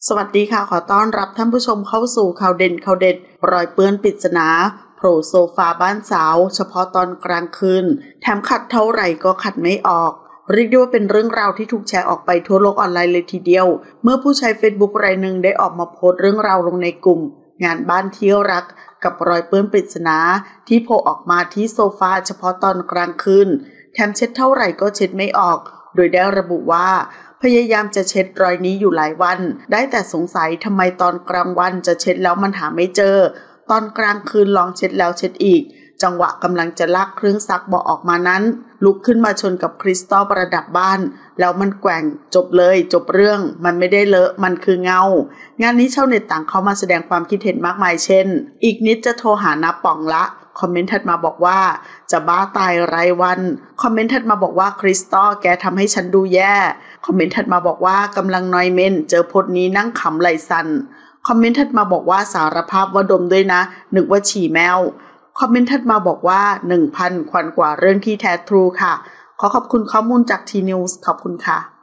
สวัสดีค่ะขอต้อนรับท่านผู้ชมเข้าสู่ข่าวเด่นข่าวเด็ดรอยเปื้อนปริศนาโผล่โซฟาบ้านสาวเฉพาะตอนกลางคืนแถมขัดเท่าไหร่ก็ขัดไม่ออกเรียกได้ว่าเป็นเรื่องราวที่ถูกแชร์ออกไปทั่วโลกออนไลน์เลยทีเดียวเมื่อผู้ใช้ Facebook รายหนึ่งได้ออกมาโพสต์เรื่องราวลงในกลุ่มงานบ้านที่รักกับรอยเปื้อนปริศนาที่โผล่ออกมาที่โซฟาเฉพาะตอนกลางคืนแถมเช็ดเท่าไหร่ก็เช็ดไม่ออกโดยได้ระบุว่าพยายามจะเช็ดรอยนี้อยู่หลายวันได้แต่สงสัยทำไมตอนกลางวันจะเช็ดแล้วมันหาไม่เจอตอนกลางคืนลองเช็ดแล้วเช็ดอีกจังหวะกำลังจะลากเครื่องซักเบาะออกมานั้นลุกขึ้นมาชนกับคริสตัลประดับบ้านแล้วมันแกว่งจบเลยจบเรื่องมันไม่ได้เลอะมันคือเงางานนี้ชาวเน็ตต่างเข้ามาแสดงความคิดเห็นมากมายเช่นอีกนิดจะโทรหาน้าป๋องละคอมเมนต์ถัดมาบอกว่าจะบ้าตายรายวันคอมเมนต์ถัดมาบอกว่าคริสตัลแกทำให้ฉันดูแย่คอมเมนต์ถัดมาบอกว่ากำลังนอยเมนเจอโพสต์นี้นั่งขำไหลสั่นคอมเมนต์ถัดมาบอกว่าสารภาพว่าดมด้วยนะนึกว่าฉี่แมวคอมเมนต์ถัดมาบอกว่า 1,000 ควันกว่าเรื่องที่แท้ทรูค่ะขอขอบคุณข้อมูลจากทีนิวส์ขอบคุณค่ะ